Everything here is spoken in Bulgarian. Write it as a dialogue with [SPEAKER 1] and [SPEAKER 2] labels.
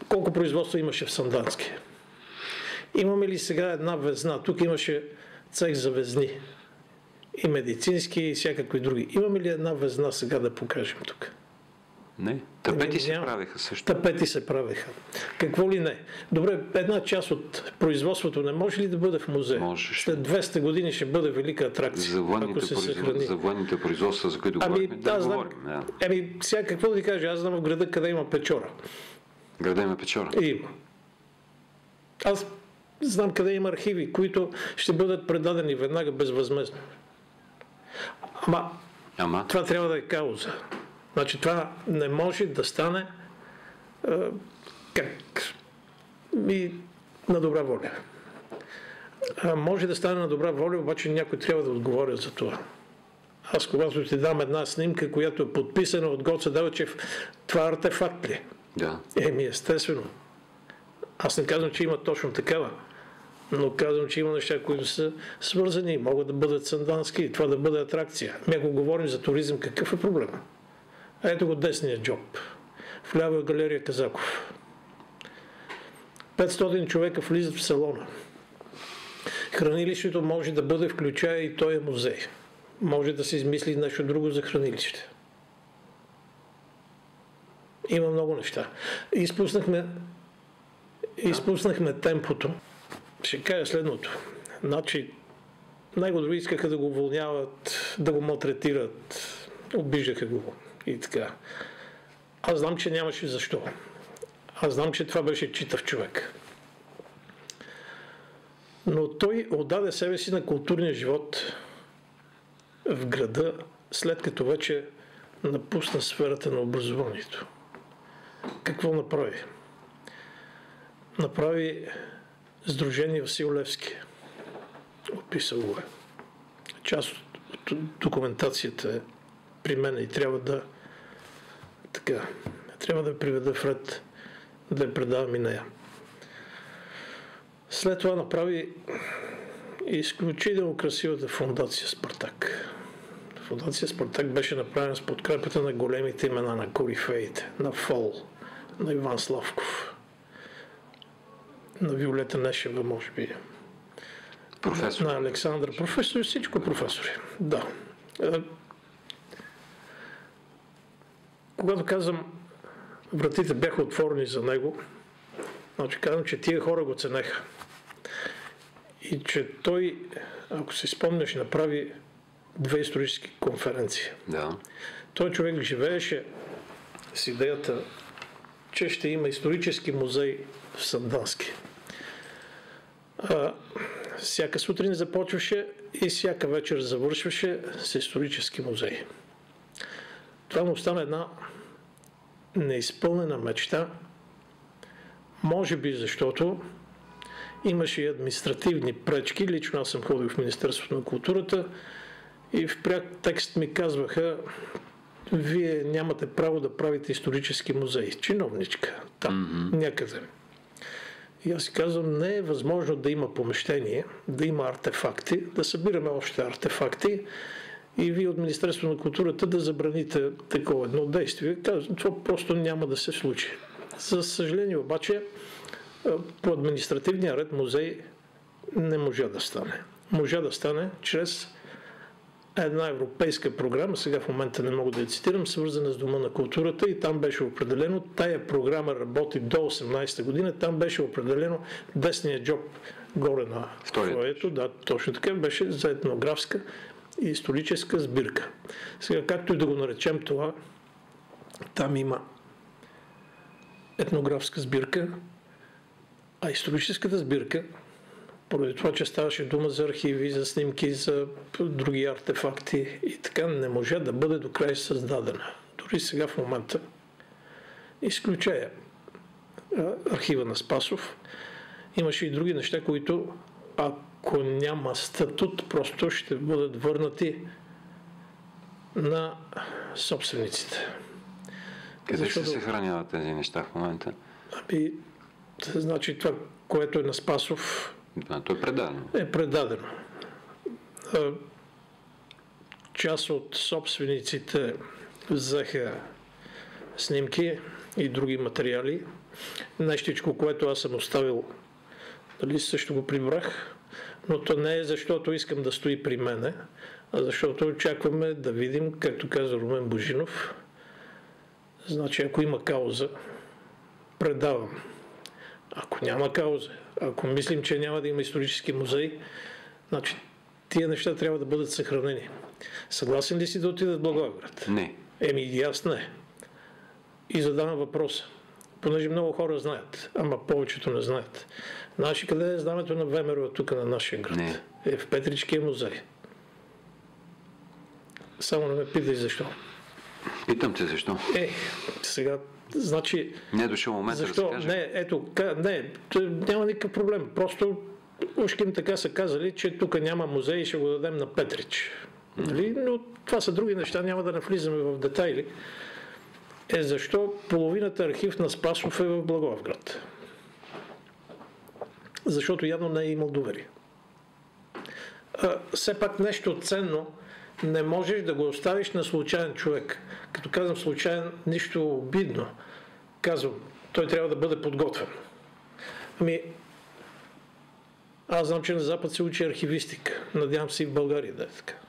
[SPEAKER 1] колко производства имаше в Сандански? Имаме ли сега една везна? Тук имаше цех за везни. И медицински, и всякакви други. Имаме ли една везна сега да покажем тук?
[SPEAKER 2] Не. Тапети се правеха също.
[SPEAKER 1] Тапети се правеха. Какво ли не? Добре, една част от производството не може ли да бъде в музей? След 200 години ще бъде велика атракция.
[SPEAKER 2] За военните производства, за които говорихме, да говорим.
[SPEAKER 1] Сега какво да ви кажа? Аз знам в града къде има Печора.
[SPEAKER 2] Града има Печора?
[SPEAKER 1] Има. Аз знам къде има архиви, които ще бъдат предадени веднага безвъзмездно. Ама? Това трябва да е кауза. Значи това не може да стане на добра воля. Може да стане на добра воля, обаче някой трябва да отговоря за това. Аз когато ти дам една снимка, която е подписана от Гоце Делчев, това артефакт ли?
[SPEAKER 2] Да.
[SPEAKER 1] Естествено. Аз не казвам, че има точно такава, но казвам, че има неща, които са свързани и могат да бъдат сандански и това да бъде атракция. Ако говорим за туризъм, какъв е проблема? Ето го десния джоб. Вляво е галерия Казаков. 500 човека влизат в салона. Хранилището може да бъде включая и той е музей. Може да се измисли нещо друго за хранилище. Има много неща. Изпуснахме темпото. Ще кажа следното. Значи, най-го други искаха да го уволняват, да го малтретират, обиждаха го и така. Аз знам, че нямаше защо. Аз знам, че това беше читав човек. Но той отдаде себе си на културния живот в града, след като вече напусна сферата на образованието. Какво направи? Направи Сдружение Васил Левски. Описал го е. Част от документацията е при мен и трябва да приведа в ред, да я предавам и нея. След това направи изключително красивата фондация Спартак. Фондация Спартак беше направена с подкрепата на големите имена на корифеите, на Фол, на Иван Славков, на Виолета Нешева, може би.
[SPEAKER 2] Професор.
[SPEAKER 1] На Александър. Професори, всичко професори. Да. Когато казвам, вратите бяха отворени за него, значи казвам, че тия хора го ценеха. И че той, ако си спомняш, направи 2 исторически конференции.
[SPEAKER 2] Да. Той
[SPEAKER 1] човек живееше с идеята, че ще има исторически музей в Сандански. Всяка сутрин започваше и всяка вечер завършваше с исторически музей. Това му остана една неизпълнена мечта, може би защото имаше и административни пречки. Лично аз съм ходил в Министерството на културата и в пряк текст ми казваха: вие нямате право да правите исторически музей. Чиновничка, там, някъде. И аз си казвам, не е възможно да има помещение, да има артефакти, да събираме още артефакти и вие от Министерството на културата да забраните такова едно действие. Казвам, това просто няма да се случи. За съжаление обаче, по административния ред музей не можа да стане. Можа да стане чрез една европейска програма, сега в момента не мога да я цитирам, свързана с Дома на културата, и там беше определено, тая програма работи до 18-та година, там беше определено десния джоб горе на фоето, да, точно така, беше за етнографска и историческа сбирка. Сега, както и да го наречем това, там има етнографска сбирка, а историческата сбирка, поради това, че ставаше дума за архиви, за снимки, за други артефакти и така, не може да бъде до край създадена. Дори сега в момента, изключая архива на Спасов, имаше и други неща, които, ако няма статут, просто ще бъдат върнати на собствениците.
[SPEAKER 2] Къде ще се съхраняват тези неща в момента?
[SPEAKER 1] Значи това, което е на Спасов,
[SPEAKER 2] то е предадено.
[SPEAKER 1] Е предадено. Част от собствениците взеха снимки и други материали нещичко, което аз съм оставил, дали също го прибрах, но то не е защото искам да стои при мене, а защото очакваме да видим, както каза Румен Божинов, значи ако има кауза, предавам. Ако няма кауза, ако мислим, че няма да има исторически музей, значи тия неща трябва да бъдат съхранени. Съгласен ли си да отидат в Благоевград?
[SPEAKER 2] Не.
[SPEAKER 1] И аз не. И задавам въпроса, понеже много хора знаят, ама повечето не знаят. Знаеш къде е знамето на ВМРО тук на нашия град?
[SPEAKER 2] Не.
[SPEAKER 1] Е в Петричкия музей. Само не ме питай защо.
[SPEAKER 2] Питам те защо.
[SPEAKER 1] Сега, значи...
[SPEAKER 2] Не е дошъл момент
[SPEAKER 1] защо?
[SPEAKER 2] Да се каже.
[SPEAKER 1] Няма никакъв проблем. Просто ушким така са казали, че тук няма музей и ще го дадем на Петрич. Нали? Но това са други неща, няма да навлизаме в детайли. Защо половината архив на Спасов е в Благоевград? Защото явно не е имал доверие. Все пак нещо ценно не можеш да го оставиш на случайен човек. Като казвам случайен, нищо обидно. Казвам, той трябва да бъде подготвен. Аз знам, че на Запад се учи архивистика. Надявам се и в България да е така.